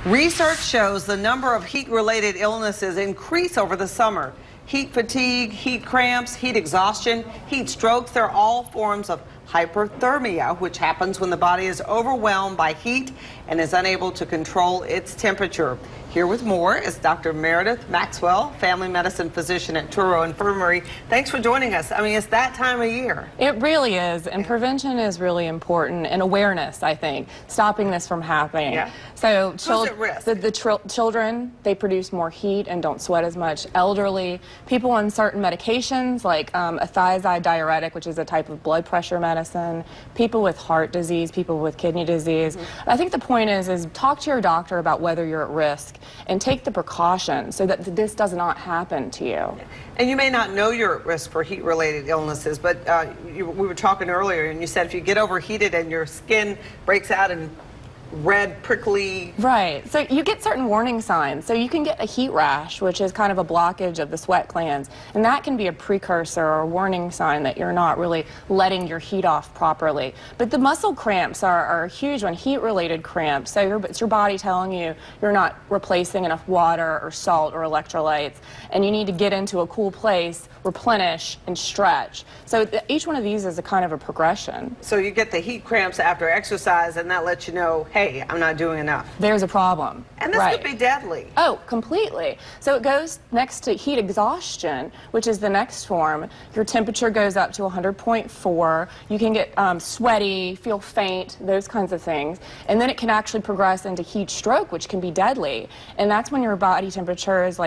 Research shows the number of heat-related illnesses increase over the summer. Heat fatigue, heat cramps, heat exhaustion, heat strokes, they're all forms of hyperthermia, which happens when the body is overwhelmed by heat and is unable to control its temperature. Here with more is Dr. Meredith Maxwell, family medicine physician at Touro Infirmary. Thanks for joining us. I mean, it's that time of year. It really is, and prevention is really important, and awareness, I think, stopping this from happening. Yeah. So Who's at risk? the children, they produce more heat and don't sweat as much. Elderly, people on certain medications like a thiazide diuretic, which is a type of blood pressure medicine, people with heart disease, people with kidney disease. I think the point is talk to your doctor about whether you're at risk and take the precautions so that this does not happen to you. And you may not know you're at risk for heat-related illnesses, but we were talking earlier, and you said if you get overheated and your skin breaks out in red, prickly... Right. So you get certain warning signs. So you can get a heat rash, which is kind of a blockage of the sweat glands, and that can be a precursor or a warning sign that you're not really letting your heat off properly. But the muscle cramps are a huge one, heat-related cramps. So it's your body telling you you're not replacing enough water or salt or electrolytes, and you need to get into a cool place, replenish, and stretch. So each one of these is a kind of a progression. So you get the heat cramps after exercise, and that lets you know, hey, I'm not doing enough. There's a problem. And this could be deadly. Oh, completely. So it goes next to heat exhaustion, which is the next form. Your temperature goes up to 100.4. You can get sweaty, feel faint, those kinds of things. And then it can actually progress into heat stroke, which can be deadly. And that's when your body temperature is like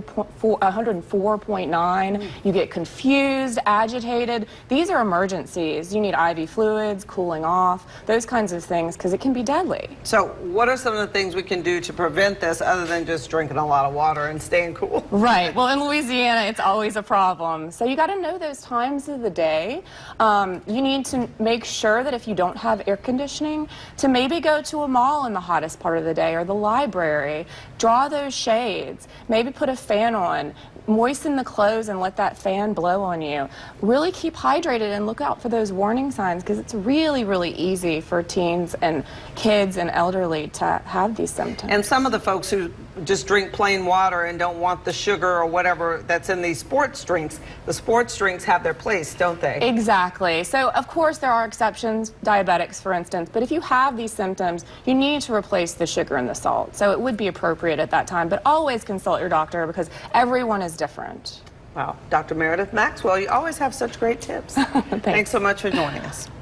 104.9. You get confused, agitated. These are emergencies. You need IV fluids, cooling off, those kinds of things, because it can be deadly. So what are some of the things we can do to prevent this other than just drinking a lot of water and staying cool? Right. Well, in Louisiana, it's always a problem. So you got to know those times of the day. You need to make sure that if you don't have air conditioning, to maybe go to a mall in the hottest part of the day or the library. Draw those shades. Maybe put a fan on. Moisten the clothes and let that fan blow on you. Really keep hydrated and look out for those warning signs, because it's really, really easy for teens and kids and elderly to have these symptoms. And some of the folks who just drink plain water and don't want the sugar or whatever that's in these sports drinks, the sports drinks have their place, don't they? Exactly. So, of course, there are exceptions, diabetics, for instance, but if you have these symptoms, you need to replace the sugar and the salt. So it would be appropriate at that time, but always consult your doctor, because everyone is different. Wow. Dr. Meredith Maxwell, you always have such great tips. Thanks So much for joining us.